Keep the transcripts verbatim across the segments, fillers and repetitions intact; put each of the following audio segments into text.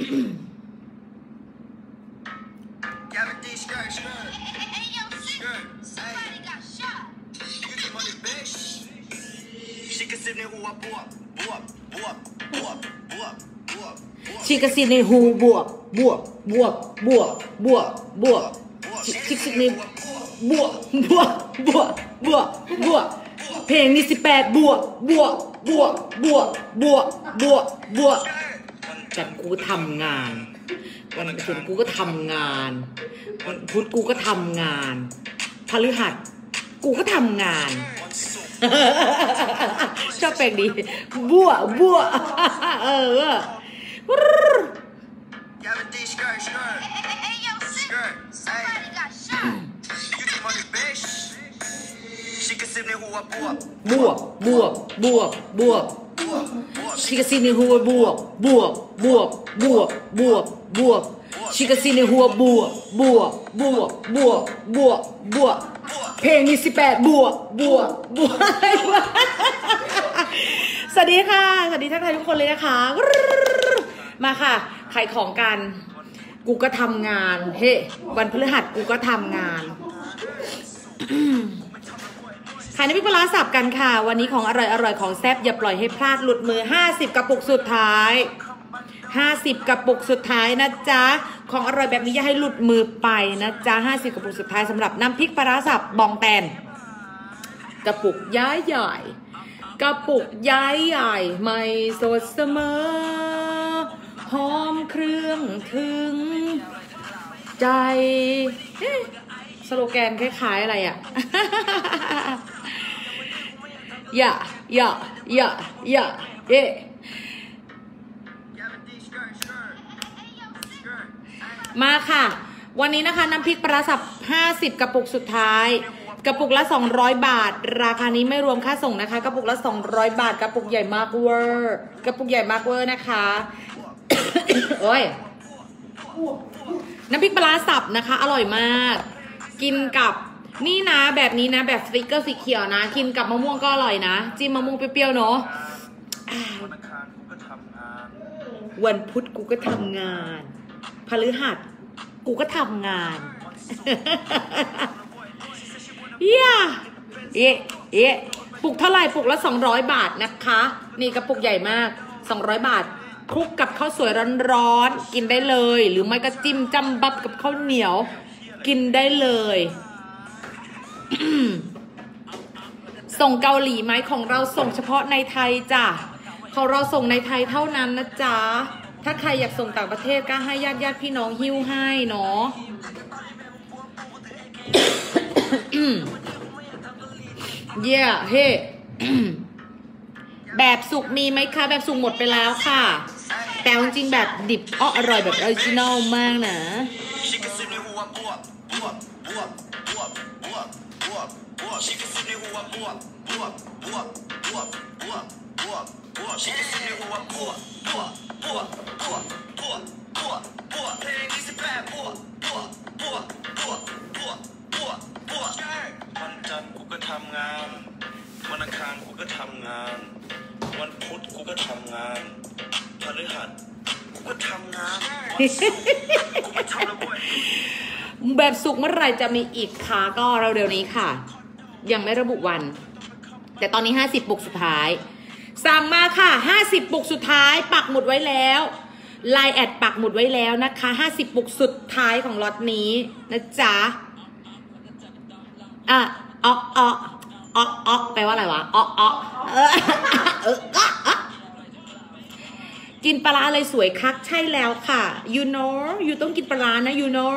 ชิคซีในหูบวกบวกบวกบวกบวกบวกชิคซีในบวกบวกบวกบวกบวกเพลงนี้สิบแปดบวกบวกบวกบวกบวกบวกบวกแต่กูทำงานวันศุกร์กูก็ทำงานวันพุธกูก็ทำงานพฤหัสกูก็ทำงานชอบเพลงดีบัวบัวเออบวกบวกบวกบวกชิคาซีในหัวบวกบวกบวกบวกบวกบวกชิคาซีในหัวบวกบวกบวกบวกบวกบวกเพลงนี้สิบแปดบวกบวกบวกสวัสดีค่ะสวัสดีทักทายทุกคนเลยนะคะมาค่ะขายของกันกูก็ทำงานเฮ้วันพฤหัสกูก็ทำงานขายน้ำพริกปลาร้าสับกันค่ะวันนี้ของอร่อยอร่อยของแซ่บอย่าปล่อยให้พลาดหลุดมือห้าสิบกระปุกสุดท้ายห้าสิบกระปุกสุดท้ายนะจ๊ะของอร่อยแบบนี้อย่าให้หลุดมือไปนะจ๊ะห้าสิบกระปุกสุดท้ายสำหรับน้ำพริกปลาร้าสับบองแตนกระปุกย้ายใหญ่กระปุกย้ายใหญ่ไม่สดเสมอหอมเครื่องถึงใจสโลแกนคล้ายๆอะไรอ่ะอย่าอย่าอย่าอย่าเอ๊ะมาค่ะวันนี้นะคะน้ำพริกปลาร้าสับห้าสิบกระปุกสุดท้ายกระปุกละสองร้อยบาทราคานี้ไม่รวมค่าส่งนะคะกระปุกละสองร้อยบาทกระปุกใหญ่มากเวอร์กระปุกใหญ่มากเวอร์นะคะโอ้ยน้ำพริกปลาร้าสับนะคะอร่อยมากกินกับนี่นะแบบนี้นะแบบสติกเกอร์สีเขียวนะกินกับมะม่วงก็อร่อยนะจิ้มมะม่วงเปรี้ยวๆเนาะวันพุธกูก็ทำงานพฤหัสกูก็ทำงานเย้เอ๊ะเอ๊ะปุกเท่าไหร่ปุกละสองร้อยบาทนะคะนี่กระปุกใหญ่มากสองร้อยบาทคลุกกับข้าวสวยร้อนๆกินได้เลยหรือไม่ก็จิ้มจำบับกับข้าวเหนียวกินได้เลยส่งเกาหลีไหมของเราส่งเฉพาะในไทยจ้ะของเราส่งในไทยเท่านั้นนะจ๊ะถ้าใครอยากส่งต่างประเทศก็ให้ญาติญาติพี่น้องหิ้วให้เนาะเย่เฮ้แบบสุกมีไหมคะแบบสุกหมดไปแล้วค่ะแต่จริงๆแบบดิบอ้ออร่อยแบบออริจินอลมากนะวันจันทร์กูก็ทำงานวันอังคารกูก็ทำงานวันพุธกูก็ทำงานพฤหัสกูก็ทำงานวันศุกร์กูก็ทำแล้วบ่อยแบบสุกเมื่อไหร่จะมีอีกคะก็เร็วๆนี้ค่ะยังไม่ระบุวันแต่ตอนนี้ห้าสิบปุกสุดท้ายสั่งมาค่ะห้าสิบปุกสุดท้ายปักหมุดไว้แล้วไลน์แอดปักหมุดไว้แล้วนะคะห้าสิบปุกสุดท้ายของล็อตนี้นะจ๊ะอ่ะอ๊อกอ๊อกอ๊อกอ๊อกแปลว่าอะไรวะอ๊อกอ๊อกเออเออกินปลาเลยสวยคักใช่แล้วค่ะ you know you ต้องกินปลานะ you know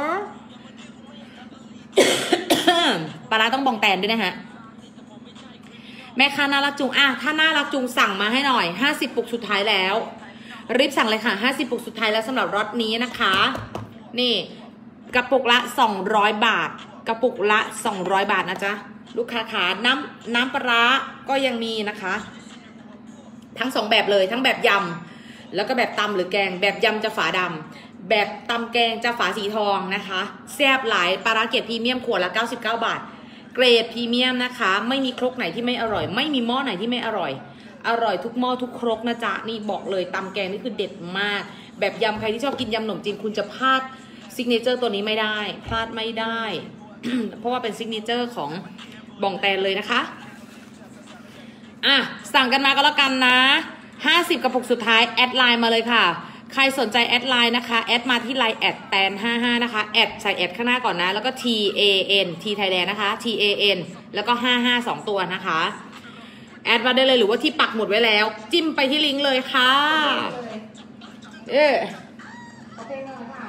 ปลาต้องบองแตนด้วยนะฮะแม่ค้าน่ารักจุงอ่ะถ้าน่ารักจุงสั่งมาให้หน่อยห้าสิบปุกสุดท้ายแล้วรีบสั่งเลยค่ะห้าสิบปุกสุดท้ายแล้วสำหรับรถนี้นะคะนี่กระปุกละสองร้อยบาทกระปุกละสองร้อยบาทนะจ๊ะลูกค้าขาน้ำน้ำปลาก็ยังมีนะคะทั้งสองแบบเลยทั้งแบบยำแล้วก็แบบตำหรือแกงแบบยำจะฝาดำแบบตำแกงจะฝาสีทองนะคะแซ่บหลายปลาเกรดพรีเมียมขวดละเก้าสิบเก้าบาทเกรดพรีเมียมนะคะไม่มีครกไหนที่ไม่อร่อยไม่มีหม้อไหนที่ไม่อร่อยอร่อยทุกหม้อทุกครกนะจ๊ะนี่บอกเลยตำแกงนี่คือเด็ดมากแบบยำใครที่ชอบกินยำขนมจีนคุณจะพลาดซิกเนเจอร์ตัวนี้ไม่ได้พลาดไม่ได้ เพราะว่าเป็นซิกเนเจอร์ของบองแตนเลยนะคะอ่ะสั่งกันมาก็แล้วกันนะห้าสิบกระปุกสุดท้ายแอดไลน์มาเลยค่ะใครสนใจแอดไลน์นะคะแอดมาที่ไลน์แอดแตนห้าห้านะคะแอดใส่แอดข้างหน้าก่อนนะแล้วก็ T A N T Thailand นะคะ T A N แล้วก็ห้าห้าสองตัวนะคะแอดมาได้เลยหรือว่าที่ปักหมุดไว้แล้วจิ้มไปที่ลิงก์เลยค่ะเออโอเคเลยค่ะ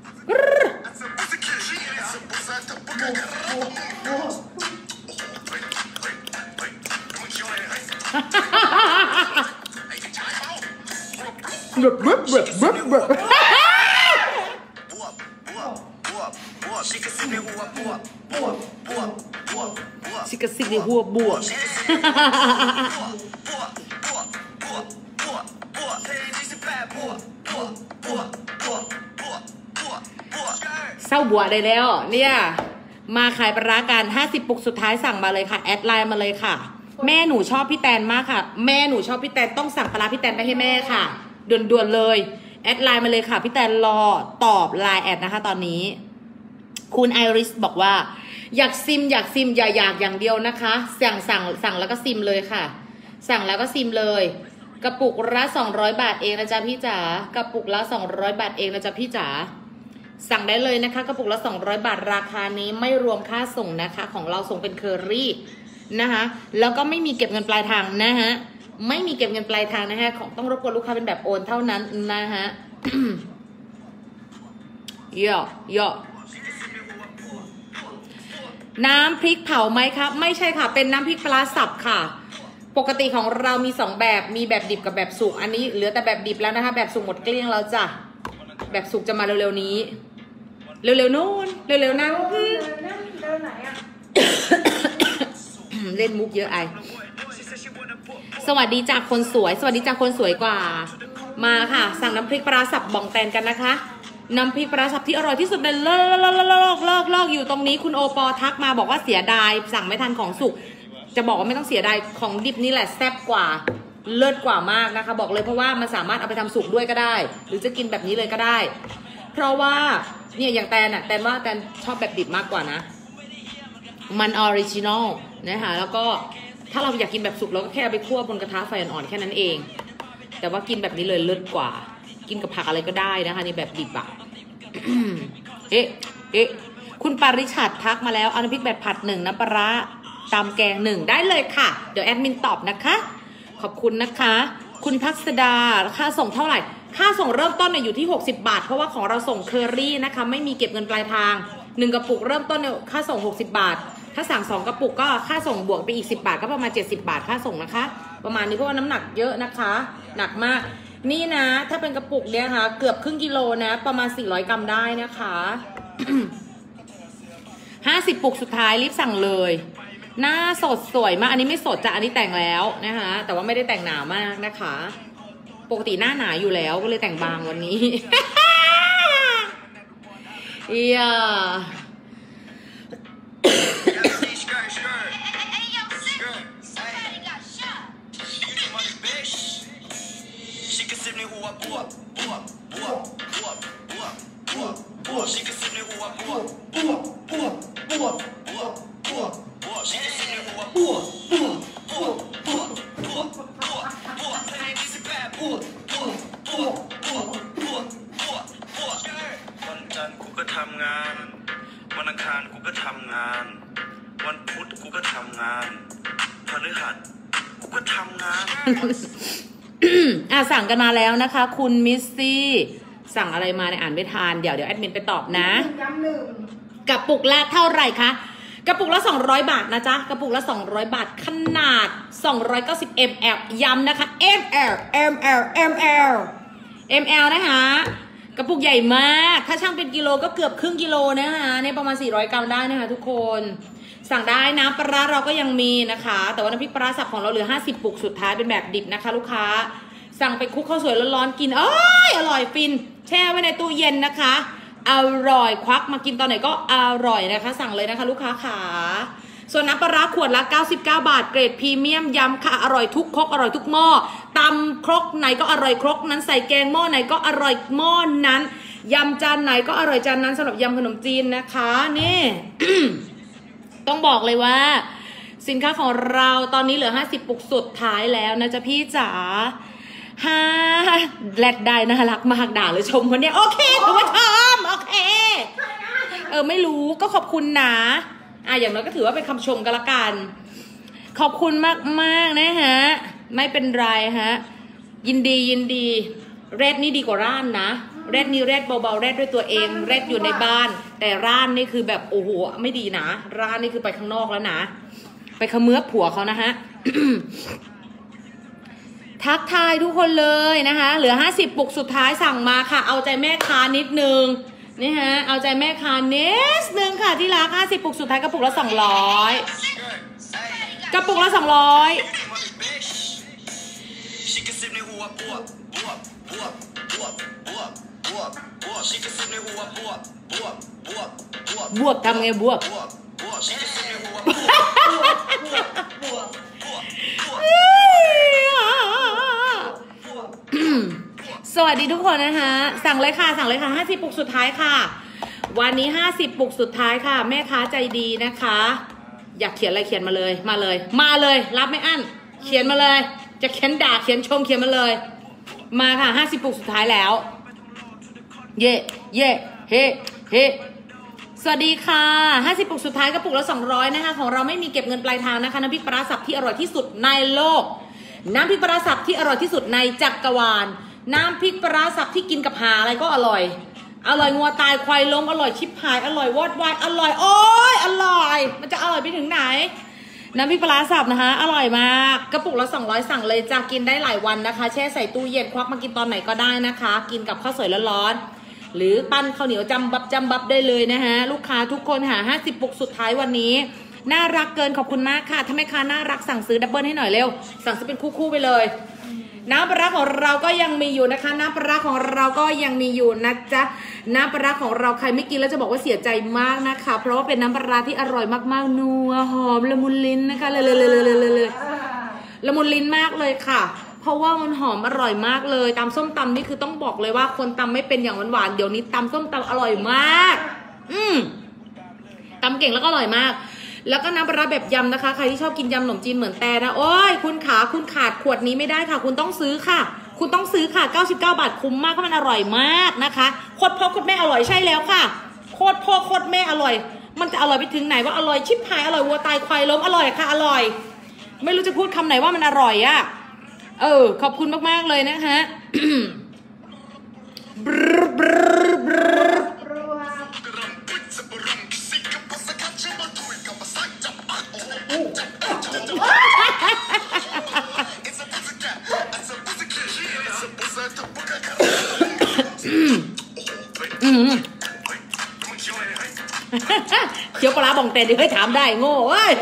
บึบบึบบึบบึบบึบชิคกี้พายหัวบวชิคกี้พายหัวบวเศร้าบัวได้แล้วเนี่ยมาขายปลาร้ากันห้าสิบปุกสุดท้ายสั่งมาเลยค่ะแอดไลน์มาเลยค่ะแม่หนูชอบพี่แตนมากค่ะแม่หนูชอบพี่แตนต้องสั่งปลาร้าพี่แตนไปให้แม่ค่ะด่วนๆเลยแอดไลน์มาเลยค่ะพี่แตนรอตอบไลน์แอดนะคะตอนนี้คุณไอริสบอกว่าอยากซิมอยากซิมอย่าอยากอย่างเดียวนะคะสั่งสั่งสั่งแล้วก็ซิมเลยค่ะสั่งแล้วก็ซิมเลยกระปุกละสองร้อยบาทเองนะจ๊ะพี่จ๋ากระปุกละสองร้อยบาทเองนะจ๊ะพี่จ๋าสั่งได้เลยนะคะกระปุกละสองร้อยบาทราคานี้ไม่รวมค่าส่งนะคะของเราส่งเป็นเคอรี่นะคะแล้วก็ไม่มีเก็บเงินปลายทางนะฮะไม่มีเก็บเงินปลายทางนะฮะของต้องรบกวนลูกค้าเป็นแบบโอนเท่านั้นนะฮะ เยอะเยอะน้ำพริกเผาไหมครับไม่ใช่ค่ะเป็นน้ำพริกปลาสับค่ะปกติของเรามีสองแบบมีแบบดิบกับแบบสุกอันนี้เหลือแต่แบบดิบแล้วนะคะแบบสุกหมดเกลี้ยงแล้วจ้ะแบบสุกจะมาเร็วๆนี้เร็วๆโน่นเร็วๆนั้นเล่นมุกเยอะไอสวัสดีจากคนสวยสวัสดีจากคนสวยกว่ามาค่ะสั่งน้ำพริกปลาสับบองแตนกันนะคะน้ำพริกปลาสับที่อร่อยที่สุดในโลกโลกโลกโลกโลกอยู่ตรงนี้คุณโอปอทักมาบอกว่าเสียดายสั่งไม่ทันของสุกจะบอกว่าไม่ต้องเสียดายของดิบนี่แหละแซ่บกว่าเลิศกว่ามากนะคะบอกเลยเพราะว่ามันสามารถเอาไปทำสุกด้วยก็ได้หรือจะกินแบบนี้เลยก็ได้เพราะว่าเนี่ยอย่างแตนอะแตนว่าแตนชอบแบบดิบมากกว่านะมันออริจินอลนะคะแล้วก็ถ้าเราอยากกินแบบสุกเราก็แค่เอาไปคั่วบนกระทะไฟอ่อนๆแค่นั้นเองแต่ว่ากินแบบนี้เลยเลิศกว่ากินกับผักอะไรก็ได้นะคะในแบบดิบอะเอ๊ะเอ๊ะคุณปาริชัดทักมาแล้วเอาน้ำพริกแบบผัดหนึ่งน้ำปลาตำแกงหนึ่งได้เลยค่ะเดี๋ยวแอดมินตอบนะคะขอบคุณนะคะคุณพัสดาค่าส่งเท่าไหร่ค่าส่งเริ่มต้นเนี่ยอยู่ที่หกสิบบาทเพราะว่าของเราส่งเคอรี่นะคะไม่มีเก็บเงินปลายทางหนึ่งกระปุกเริ่มต้นเนี่ยค่าส่งหกสิบบาทถ้าสั่งสองกระปุกก็ค่าส่งบวกไปอีกสิบบาทก็ประมาณเจ็ดสิบบาทค่าส่งนะคะประมาณนี้เพราะว่าน้ำหนักเยอะนะคะหนักมากนี่นะถ้าเป็นกระปุกเนี่ยค่ะเกือบครึ่งกิโลนะประมาณสี่ร้อยกรัมได้นะคะห้าสิบปุกสุดท้ายรีบสั่งเลยหน้าสดสวยมากอันนี้ไม่สดจ้ะอันนี้แต่งแล้วนะคะแต่ว่าไม่ได้แต่งหนามากนะคะปกติหน้าหนาอยู่แล้วก็เลยแต่งบางวันนี้เอียวันจันทร์กูก็ทำงานวันอังคารกูก็ทำงานวันพุธกูก็ทำงานพฤหัสกูก็ทำงานอ่ะสั่งกันมาแล้วนะคะคุณมิสซี่สั่งอะไรมาในอ่านไม่ทันเดี๋ยวเดี๋ยวแอดมินไปตอบนะกระปุกละเท่าไหร่คะกระปุกละสองร้อยบาทนะจ๊ะกระปุกละสองร้อยบาทขนาดสองร้อยเก้าสิบ มิลลิลิตร ย้ำนะคะ ม แอล ม แอล ม แอล ม แอล นะคะกระปุกใหญ่มากถ้าช่างเป็นกิโลก็เกือบครึ่งกิโลนะคะในประมาณสี่ร้อยกรัมได้นะคะทุกคนสั่งได้นะปลาเราก็ยังมีนะคะแต่ว่าน้ำพริกปลาสับของเราเหลือห้าสิบปุกสุดท้ายเป็นแบบดิบนะคะลูกค้าสั่งไปคลุกข้าวสวยร้อนๆกินเอ้ยอร่อยฟินแช่ไว้ในตู้เย็นนะคะอร่อยควักมากินตอนไหนก็อร่อยนะคะสั่งเลยนะคะลูกค้าขาส่วนน้ำปลาร้าขวดละเก้าสิบเก้าบาทเกรดพรีเมียมยำค่ะอร่อยทุกครกอร่อยทุกหม้อตำครกไหนก็อร่อยครกนั้นใส่แกงหม้อไหนก็อร่อยหม้อนั้นยำจานไหนก็อร่อยจานนั้นสำหรับยำขนมจีนนะคะนี่ ต้องบอกเลยว่าสินค้าของเราตอนนี้เหลือห้าสิบปุกสุดท้ายแล้วนะจ๊ะพี่จ๋าฮ่าแลดได้น่ารักมากด่าหรือชมคนเนี้ยโอเคถือว่าชมโอเคเออไม่รู้ก็ขอบคุณนะอ่ะอย่างน้อยก็ถือว่าเป็นคำชมกันละกันขอบคุณมากมากนะฮะไม่เป็นไรฮะยินดียินดีเรดนี่ดีกว่าร่านนะเรดนี่เรดเบาๆเรดด้วยตัวเองเรดอยู่ในบ้านแต่ร่านนี่คือแบบโอ้โหไม่ดีนะร่านนี่คือไปข้างนอกแล้วนะไปเขมือบผัวเขานะฮะ ทักทายทุกคนเลยนะคะเหลือห้าสิบปุกสุดท้ายสั่งมาค่ะเอาใจแม่ค้านิดนึงนี่ฮะเอาใจแม่ค้านิดนึงค่ะที่รักห้าสิบปุกสุดท้ายกระปุกละสองร้อยกระปุกละสองร้อยบวกทำไงบวกสวัสดีทุกคนนะคะสั่งเลยค่ะสั่งเลยค่ะห้าสิบปุกสุดท้ายค่ะวันนี้ห้าสิบปุกสุดท้ายค่ะแม่ค้าใจดีนะคะอยากเขียนอะไรเขียนมาเลยมาเลยมาเลยรับไม่อั้นเขียนมาเลยจะเขียนด่าเขียนชมเขียนมาเลยมาค่ะห้าสิบปุกสุดท้ายแล้วเย่เย่เฮ้เฮ้สวัสดีค่ะห้าสิบปุกสุดท้ายกระปุกละสองร้อยนะคะของเราไม่มีเก็บเงินปลายทางนะคะน้ำพริกปลาร้าสับที่อร่อยที่สุดในโลกน้ำพริกปลาร้าสับที่อร่อยที่สุดในจักรวาลน้ำพริกปลาร้าสับที่กินกับหาอะไรก็อร่อยอร่อยงัวตายควายล้มอร่อยชิบหายอร่อยวอดวายอร่อยโอ้ยอร่อยมันจะอร่อยไปถึงไหนน้ำพริกปลาร้าสับนะคะอร่อยมากกระปุกละสองร้อยสั่งเลยจะกินได้หลายวันนะคะแช่ใส่ตู้เย็นควักมากินตอนไหนก็ได้นะคะกินกับข้าวสวยร้อนๆหรือปั้นข้าวเหนียวจำบับจำบับได้เลยนะคะลูกค้าทุกคนหาห้าสิบปุกสุดท้ายวันนี้น่ารักเกินขอบคุณมากค่ะถ้าไม่ค้าน่ารักสั่งซื้อดับเบิลให้หน่อยเร็วสั่งซื้อเป็นคู่ๆไปเลยน้ำปลาร้าของเราก็ยังมีอยู่นะคะน้ำปลาร้าของเราก็ยังมีอยู่นะจ๊ะน้ำปลาร้าของเราใครไม่กินแล้วจะบอกว่าเสียใจมากนะคะเพราะว่าเป็นน้ำปลาร้าที่อร่อยมากๆนัวหอมละมุนลิ้นนะคะเลยเลยเลยเลยเลยเลยละมุนลิ้นมากเลยค่ะเพราะว่ามันหอมอร่อยมากเลยตำส้มตำนี่คือต้องบอกเลยว่าคนตำไม่เป็นอย่างหวานๆเดี๋ยวนี้ตำส้มตำอร่อยมากอืมตำเก่งแล้วก็อร่อยมากแล้วก็น้ำปลาร้าแบบยำนะคะใครที่ชอบกินยำขนมจีนเหมือนแต่นะโอ้ยคุณขาคุณขาดขวดนี้ไม่ได้ค่ะคุณต้องซื้อค่ะคุณต้องซื้อค่ะเก้าสิบเก้าบาทคุ้มมากเพราะมันอร่อยมากนะคะโคตรพ่อโคตรแม่อร่อยใช่แล้วค่ะโคตรพ่อโคตรแม่อร่อยมันจะอร่อยไปถึงไหนว่าอร่อยชิบหายอร่อยวัวตายควายล้มอร่อยค่ะอร่อยไม่รู้จะพูดคำไหนว่ามันอร่อยอะเออขอบคุณมากๆเลยนะคะเคี้ยวปลาบองเตนดิเฮ้ยถามได้โง่เว้ย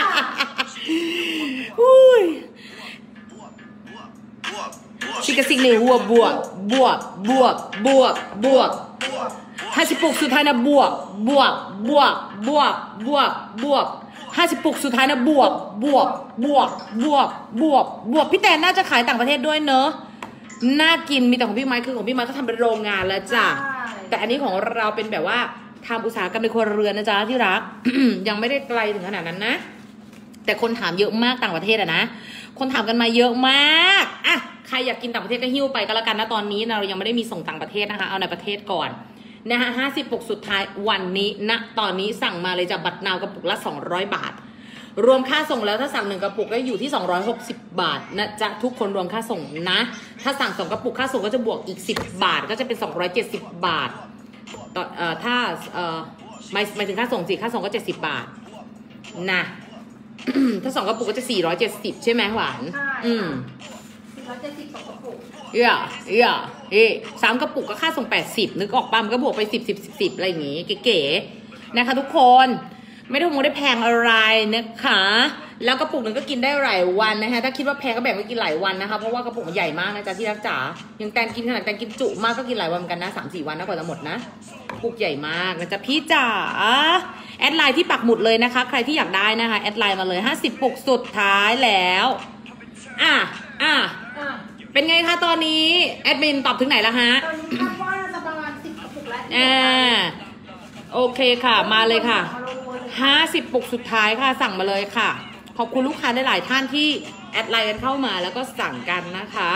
ชิคาซิกในหัวบวกบวกบวกบวกบวกห้าสิบปุกสุดท้ายนะบวกบวกบวกบวกบวกบวกห้าสิบปุกสุดท้ายนะบวกบวกบวกบวกบวกบวกพี่แตนน่าจะขายต่างประเทศด้วยเนอะน่ากินมีแต่ของพี่ไม้คือของพี่ไม้ก็ทำเป็นโรงงานแล้วจ้ะแต่อันนี้ของเราเป็นแบบว่าทำอุตสาหกรรมในครัวเรือนนะจ๊ะที่รัก ยังไม่ได้ไกลถึงขนาดนั้นนะแต่คนถามเยอะมากต่างประเทศอะนะคนถามกันมาเยอะมากอ่ะใครอยากกินต่างประเทศก็หิ้วไปก็แล้วกันนะตอนนี้เรายังไม่ได้มีส่งต่างประเทศนะคะเอาในประเทศก่อนนะฮะห้าสิบปุกสุดท้ายวันนี้ณตอนนี้สั่งมาเลยจากบัตรนาวกระปุกละสองร้อยบาทรวมค่าส่งแล้วถ้าสั่งหนึ่งกระปุกก็อยู่ที่สองร้อยหกสิบบาทนะจ๊ะทุกคนรวมค่าส่งนะถ้าสั่งสองกระปุกค่าส่งก็จะบวกอีกสิบบาทก็จะเป็นสองร้อยเจ็ดสิบบาทต่อเอ่อถ้าเอ่อไม่หมายถึงค่าส่งสิค่าส่งก็เจ็ดสิบบาทนะ ถ้าสองกระปุกก็จะสี่ร้อยเจ็ดสิบใช่ไหมหวานอืมสี่ร้อยเจ็ดสิบสองกระปุกเอี่ยเอี่ยเอ๊ะสามกระปุกก็ค่าส่งแปดสิบนึกออกปั๊มก็บวกไปสิบสิบสิบสิบอะไรอย่างงี้เก๋ๆนะคะทุกคนไม่ได้คงได้แพงอะไรนะคะแล้วกระปุกหนึ่งก็กินได้หลายวันนะคะถ้าคิดว่าแพงก็แบ่งไปกินหลายวันนะคะเพราะว่ากระปุกมันใหญ่มากนะจ๊ะที่รักจ๋ายังแตนกินขนาดแตนกินจุมากก็กินหลายวันเหมือนกันนะสามสี่วันนะกว่าจะหมดนะปุกใหญ่มากนะจ๊ะพี่จ๋าแอดไลน์ที่ปักหมุดเลยนะคะใครที่อยากได้นะคะแอดไลน์มาเลยห้าสิบปุกสุดท้ายแล้วอ่ะอ่ะอ่ะเป็นไงคะตอนนี้แอดมินตอบถึงไหนแล้วฮะตอนนี้คาดว่าจะประมาณสิบกระปุกแล้วอ่าโอเคค่ะมาเลยค่ะเอาลงมือเลยห้าสิบปุกสุดท้ายค่ะสั่งมาเลยค่ะขอบคุณลูกค้าได้หลายท่านที่แอดไลน์กันเข้ามาแล้วก็สั่งกันนะคะ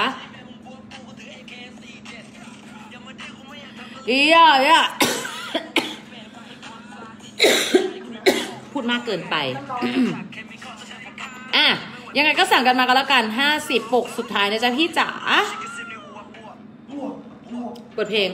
อีอ่ะอ่ะ พูดมากเกินไป อ่ะยังไงก็สั่งกันมากันแล้วกันห้าสิบปุกสุดท้ายนะจ๊ะพี่จ๋าเปิดเพลง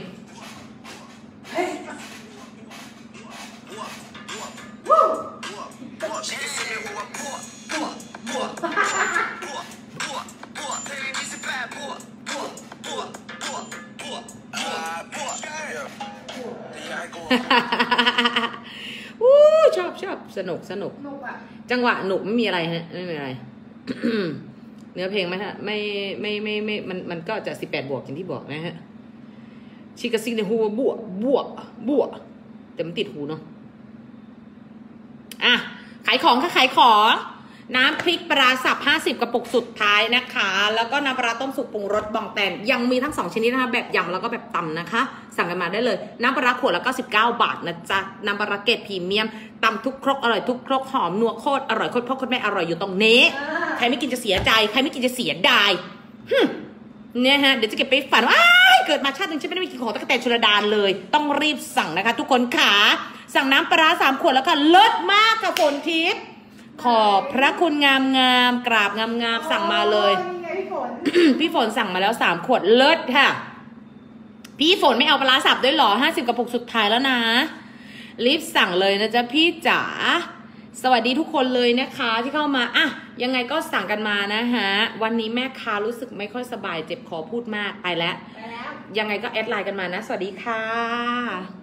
อู้ชอบชอบสนุกสนุกหนุกอ่ะจังหวะหนุกไม่มีอะไรฮะไม่มีอะไร เนื้อเพลงไม่ฮะไม่ไม่ไม่ไม่มันมันก็จะสิบแปดบวกอย่างที่บอกนะฮะชิคาซิกในหัวบวกบวกบวกแต่มันติดหูเนาะอ่ะขายของค่ะขายของน้ำพริกปลาสับห้าสิบกระปุกสุดท้ายนะคะแล้วก็น้ำปลาต้มสุกปรุงรสบองแตนยังมีทั้งสองชนิดนะคะแบบยำแล้วก็แบบตำนะคะสั่งกันมาได้เลยน้ำปลาขวดละเก้าสิบเก้าบาทนะจ๊ะน้ำปลาเกตพรีเมียมตำทุกครกอร่อยทุกครกหอมนัวโคตรอร่อยโคตรพ่อโคตรแม่อร่อยอยู่ตรงนี้ใครไม่กินจะเสียใจใครไม่กินจะเสียดายฮึเนี่ยฮะเดี๋ยวจะเก็บไปฝันว่าเกิดมาชาติหนึ่งฉันไม่ได้ไปกินของตะกแตนชลดานเลยต้องรีบสั่งนะคะทุกคนขาสั่งน้ำปลาสามขวดแล้วค่ะเลิศมากค่ะฝนทิพย์ขอบพระคุณงามงามกราบงามงามสั่งมาเลยโอ้นี่ไงพี่ฝนพี่ฝนสั่งมาแล้วสามขวดเลิศค่ะพี่ฝนไม่เอาปลาสับด้วยหรอห้าสิบกระปุกสุดท้ายแล้วนะรีบสั่งเลยนะจ๊ะพี่จ๋าสวัสดีทุกคนเลยนะคะที่เข้ามาอ่ะยังไงก็สั่งกันมานะฮะวันนี้แม่ค้ารู้สึกไม่ค่อยสบายเจ็บคอพูดมากไปแล้วไปแล้วยังไงก็แอดไลน์กันมานะสวัสดีค่ะ